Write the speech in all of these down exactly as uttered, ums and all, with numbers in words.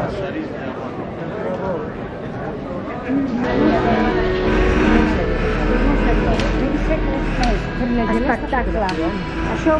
Espectacle. Això...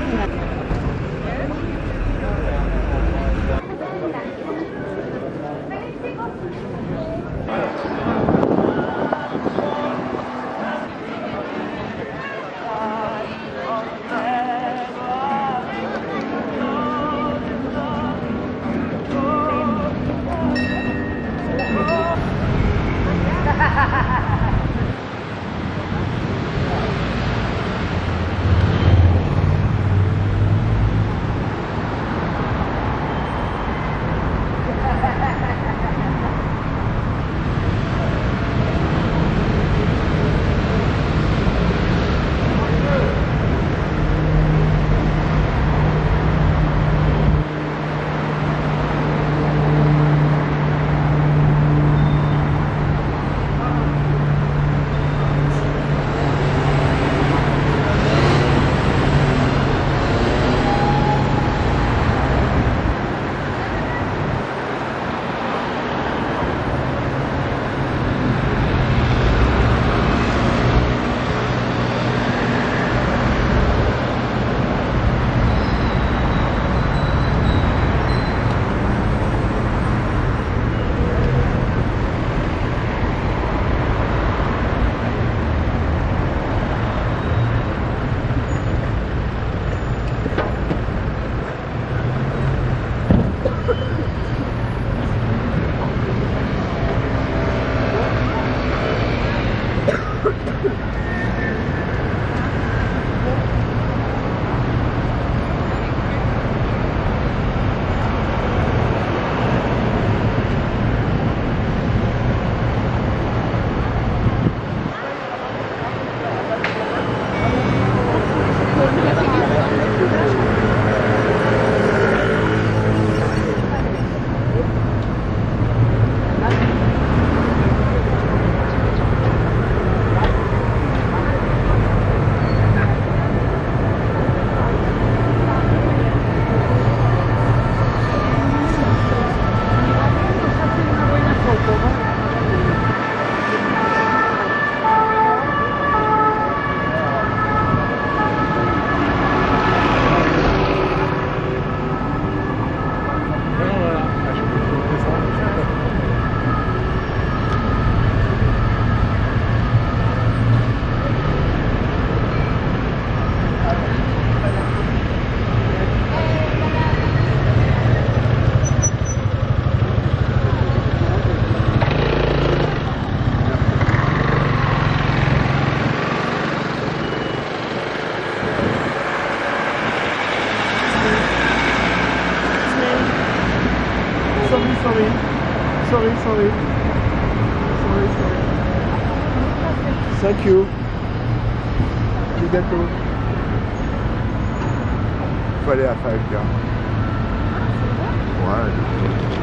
sorry, sorry. Sorry, sorry. Thank you. Du gâteau. Il faut aller à Five Gars. Ouais.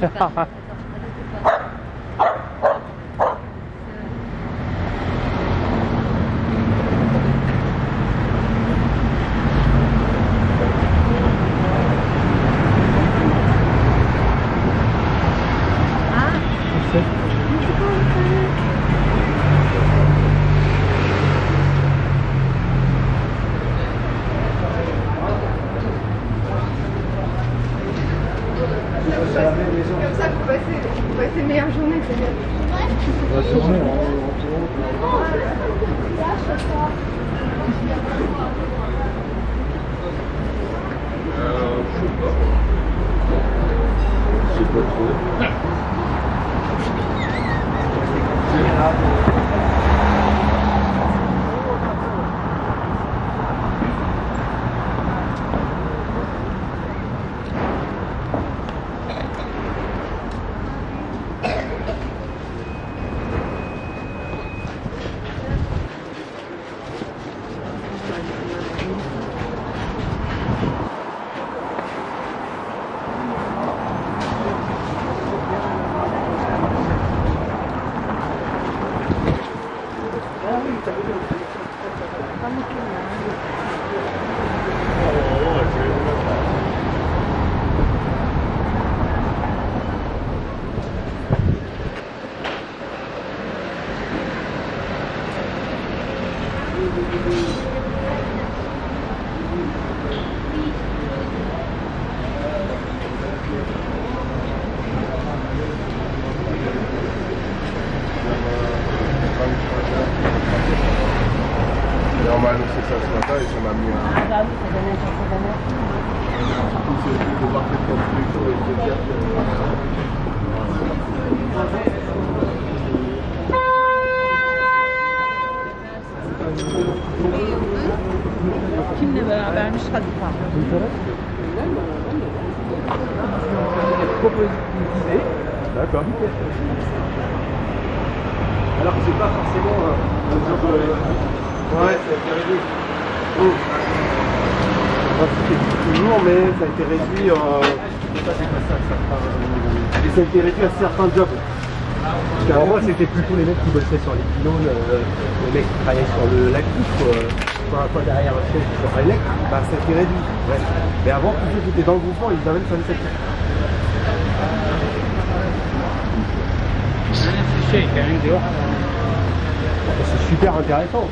Comme ça, vous passez, vous passez une meilleure journée, c'est bien. La journée, je sais pas trop. Normalement c'est ça ce matin et ça m'a mis un... Ah bah oui, ça donne un certain bonheur. C'est de voir cette construction et de dire que... Kim ne vermiş hadi tamam. D'accord. Alors que c'est pas forcément un job. Ouais, ça a été réduit. Oh. Enfin, c'était toujours, mais ça a été réduit. Euh... Et ça a été réduit à certains jobs. Parce qu'avant moi, c'était plutôt les mecs qui bossaient sur les pylônes, euh, les mecs qui travaillaient sur le lactif, soit, soit derrière un siège sur un électrique, bah ça a été réduit. Ouais. Mais avant, tous ceux qui étaient dans le groupement, ils avaient le service actif. C'est super intéressant.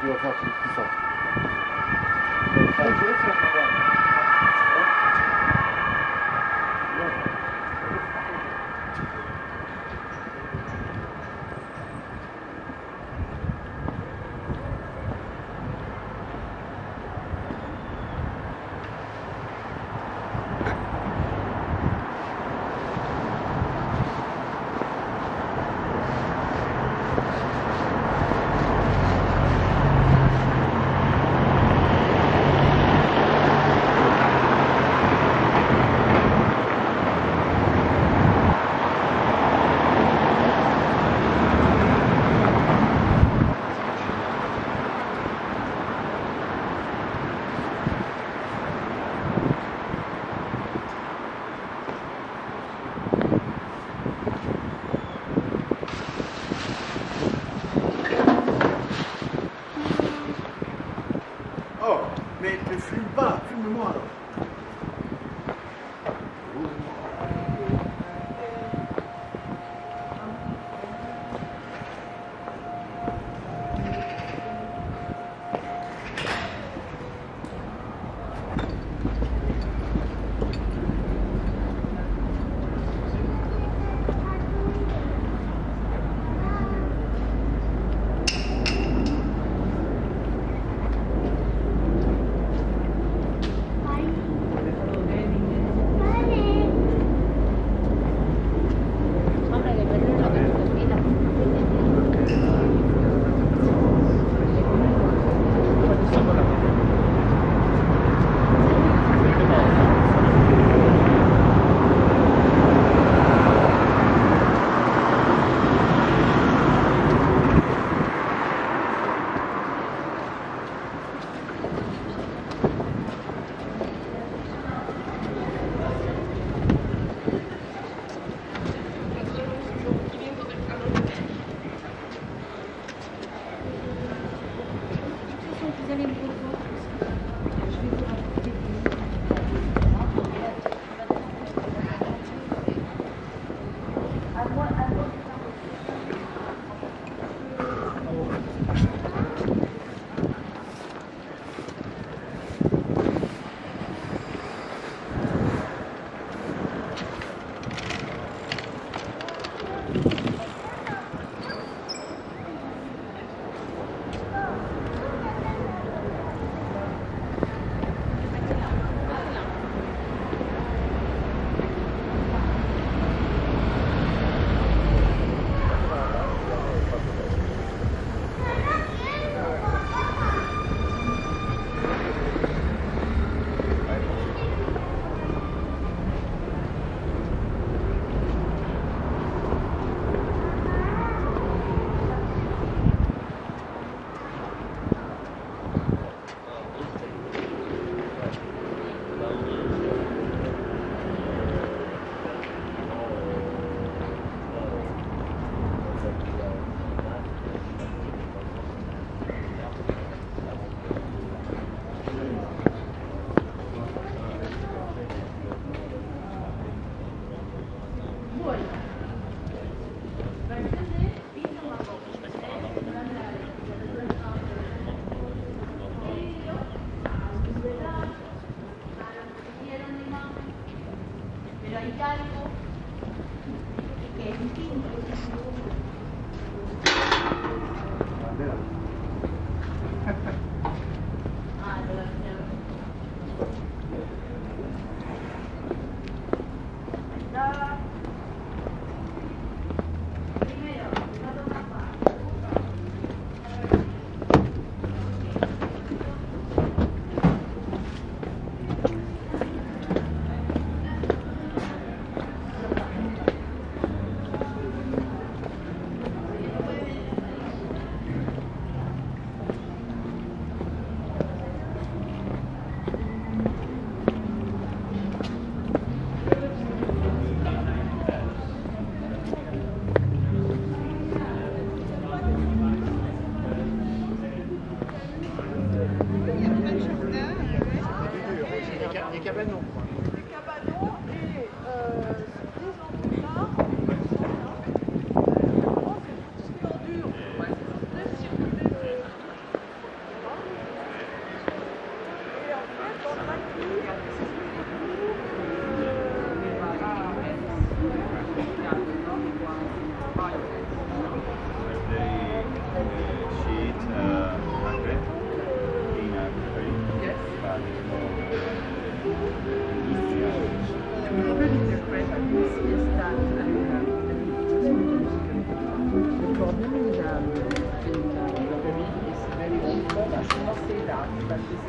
tu vas faire plus puissant. Mais ne fume pas, fume-moi alors.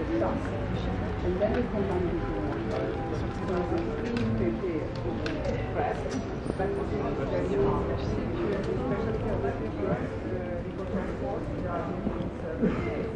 And then we come down to the press. That was very hard. Especially for that because we go transport, there are different services.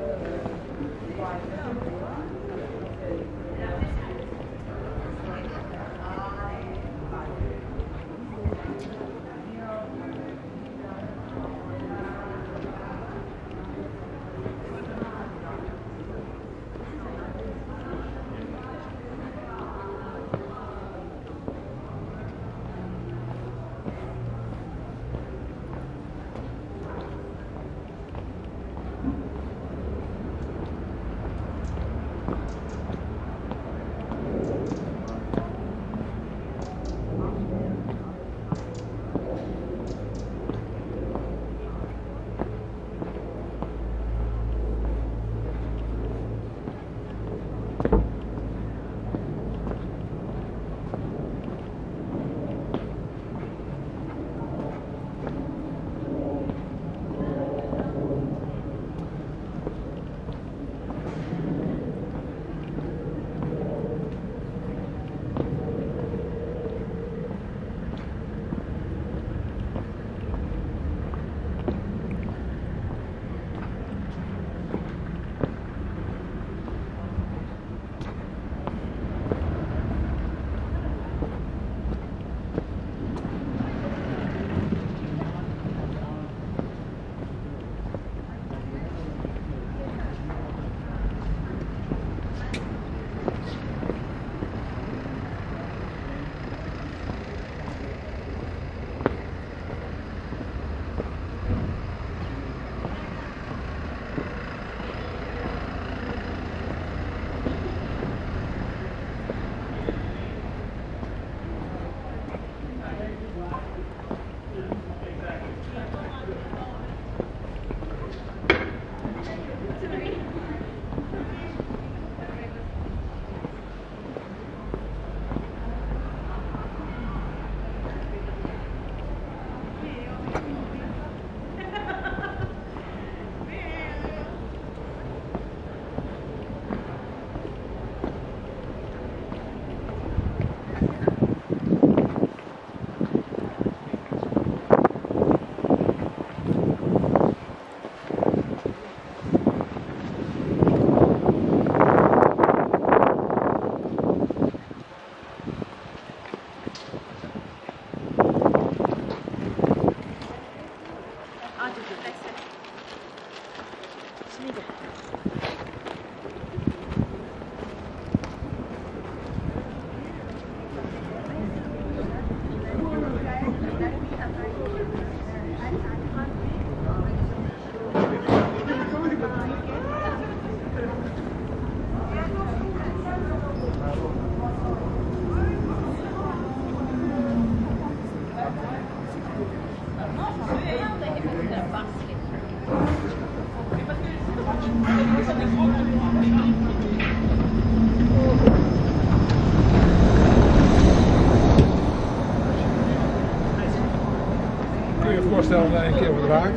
Kun je je voorstellen dat hij een keer wat raakt?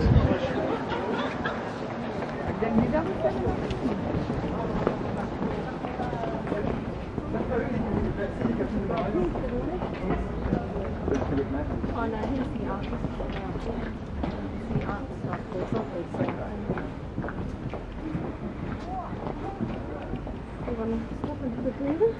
Ik denk niet dat het kan. Oh no, here's the artist. The art stuff goes up with so. You want to stop and have a breather?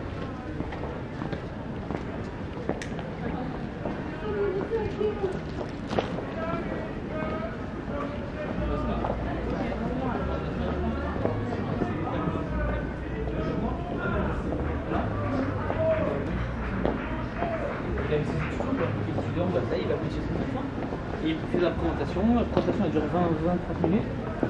Thank you. fait la présentation. La présentation elle dure vingt à vingt-trente minutes.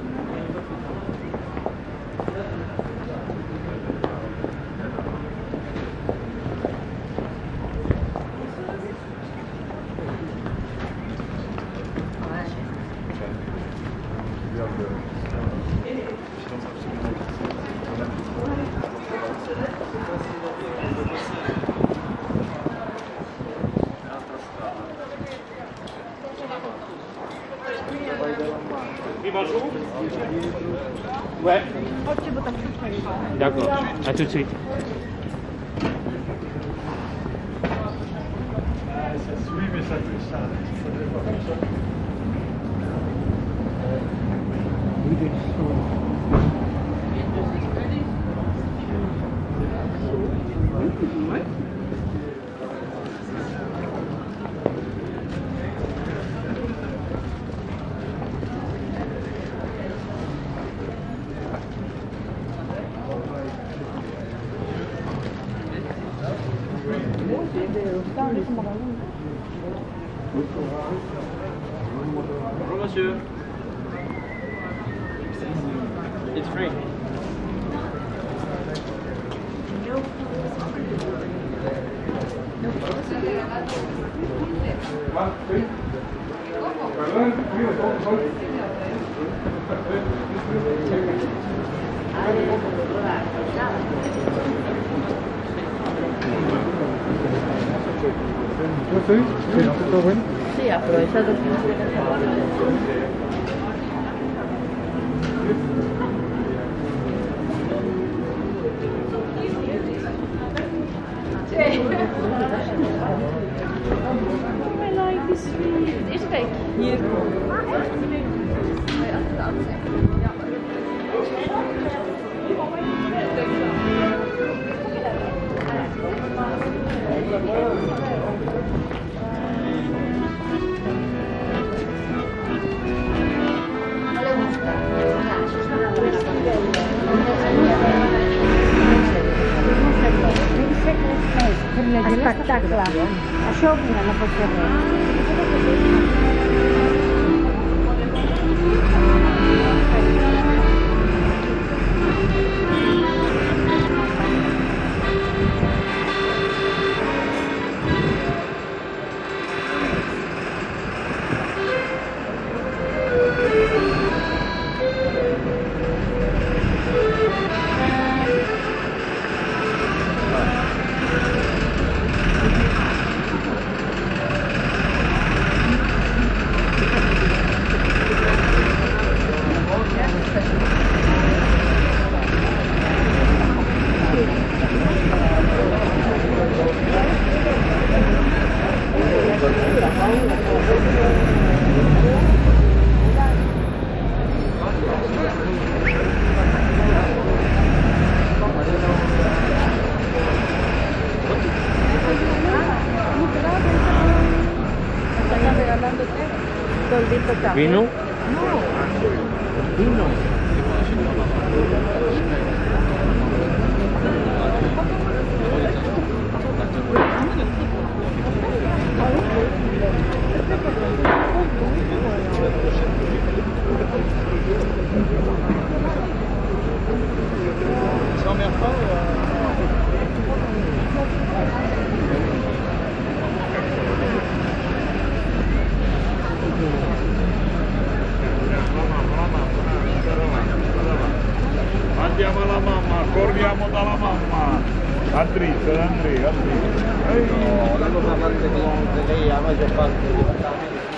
Oui, bonjour. Ouais. D'accord. À tout de suite. Ça suit, mais ça fait ça. Il faudrait pas faire ça. Bonjour monsieur. It's free. Sì, ha approvechato più. I like this sweet. Is kijk hier. Espectacle. Això, mira, no pot fer res. Vino? Vino. Andiamo alla mamma, corriamo dalla mamma. A dritto, Andrea, a dritto. No, la cosa parte con lei, la maggior parte.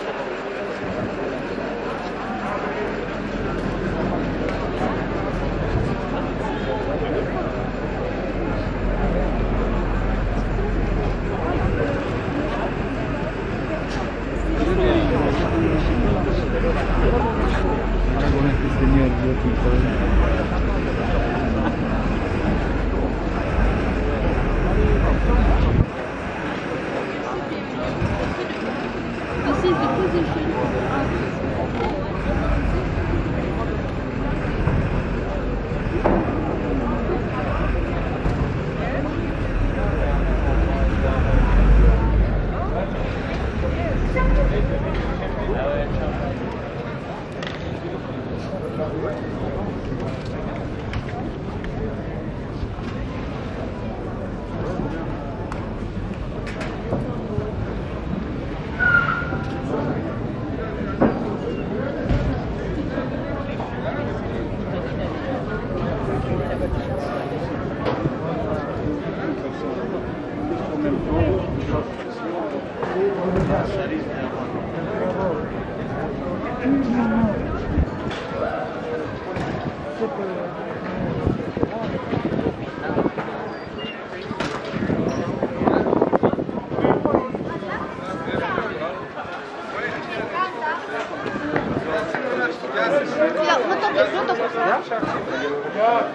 Con este señor, yo tipo. This is the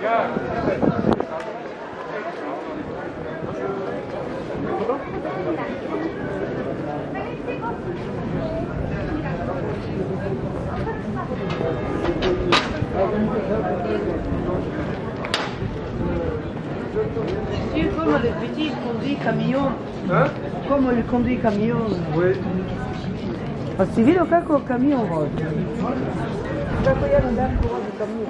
Monsieur, comme le petit conduit camion, Hein? comme le conduit camion, Oui. si vidi kako kamion vozi. Kako jedan dan vozi kamion.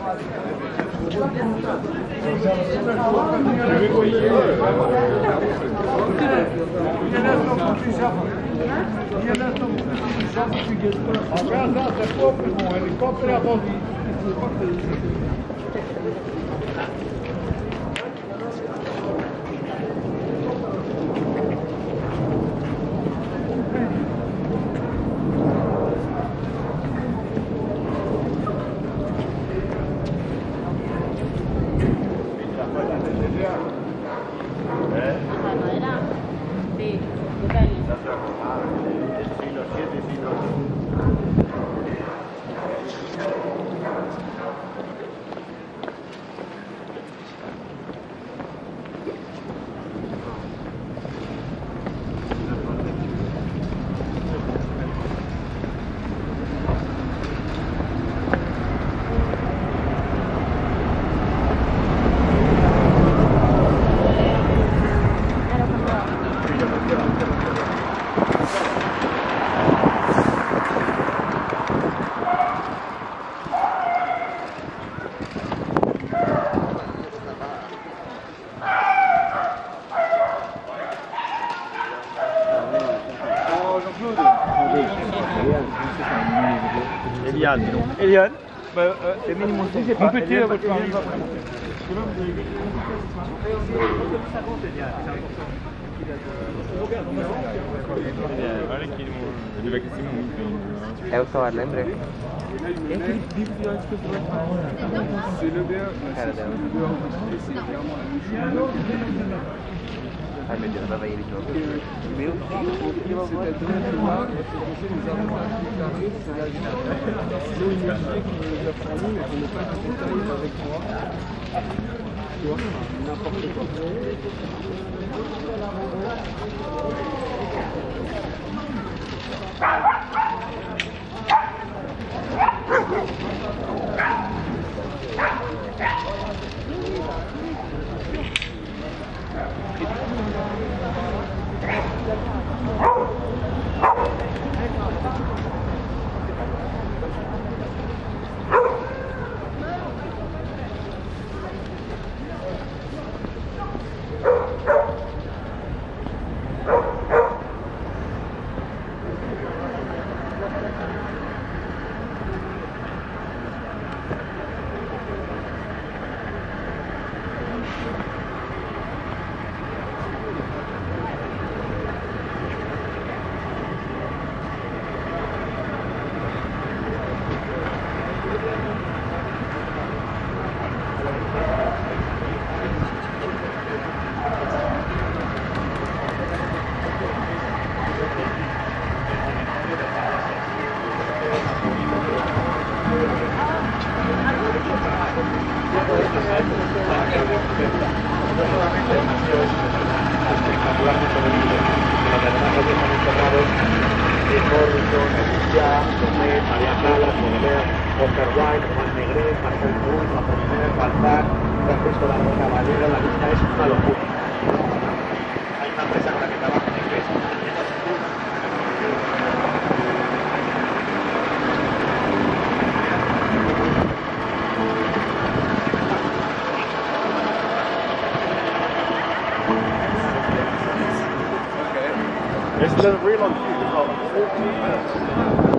A casa se popimo, helikopter a vozi. Sí, depende. Eliane. Eliane. Bah, euh, c'est minimum aussi, c'est pas Compétez à votre mari. Eu sou lembre. Cara dela. Ai meu Deus, vai vai ele de novo. Meu Deus, que loucura. Oscar Wilde, Juan Negret, Marcel Proust, Apollinaire, Balzac, Francisco de la Caballero, la lista es una locura. Hay una empresa en la que trabajo en inglés. It's the real on fourteen minutes.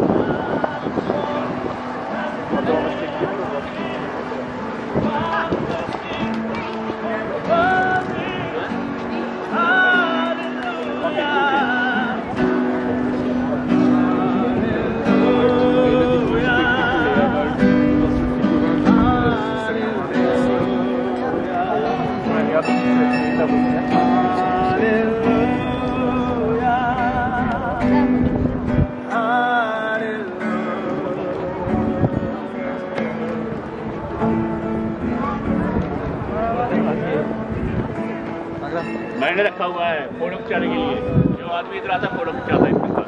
मैंने रखा हुआ है फोटो खिंचाने के लिए, जो आदमी इधर आता है फोटो खिंचाता है इसके साथ।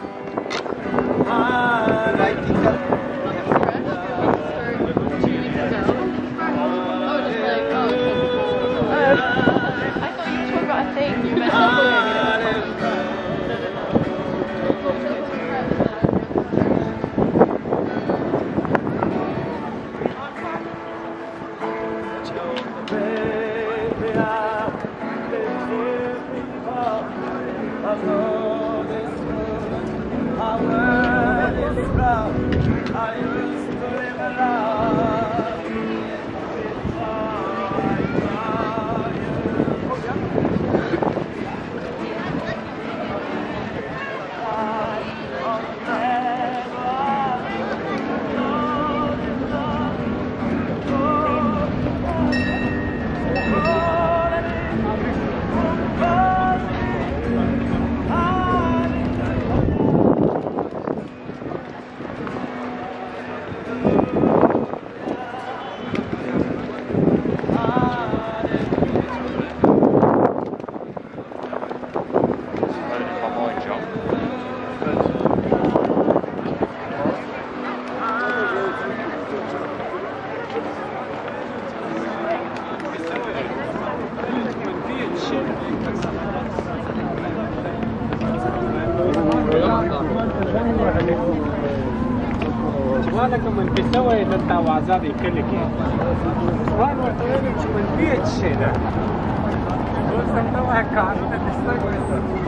وانا كمان بسوي للتوازات يكلك وانا وطلعت من بيت شيء ده قلت انت واحد كان تستقبل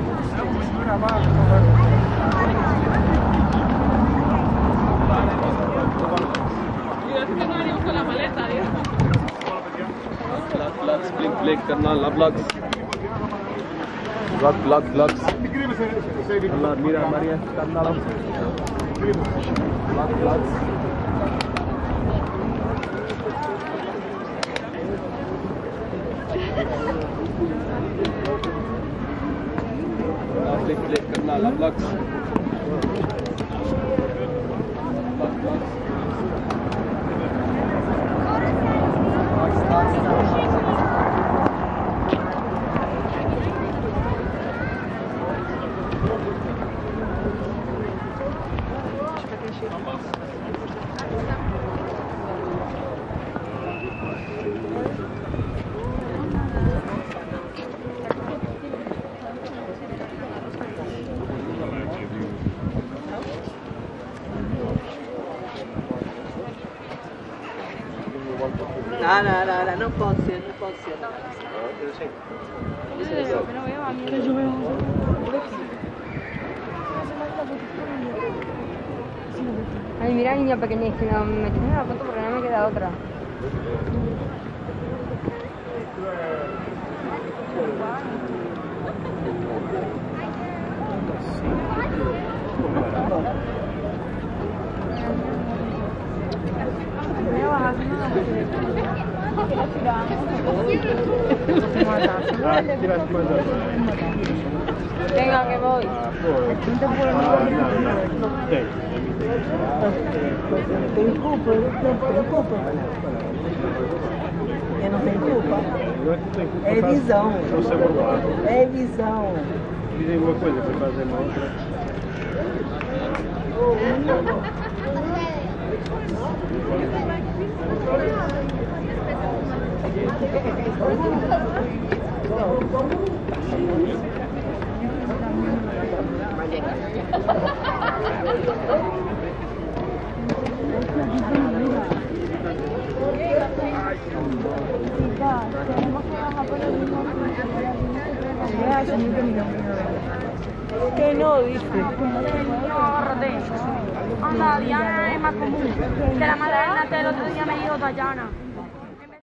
Blink, blink करना लवलॉग्स ब्लॉग ब्लॉग ब्लॉग्स अल्लाह मीरा हमारी करना ब्लॉग ब्लॉग्स ब्लिंक ब्लिंक करना लवलॉग्स No, no, no, no, non posso, non posso. Ay, mira niña pequeña, es que no me tienes la foto porque no me queda otra. Venga, que voy. Tem culpa, tem culpa. Eu não tenho culpa. É visão. É visão. Dizem uma coisa para fazer uma outra. Que no, dice. Anda, Diana es más común. Que la madre del otro día me dijo Dayana.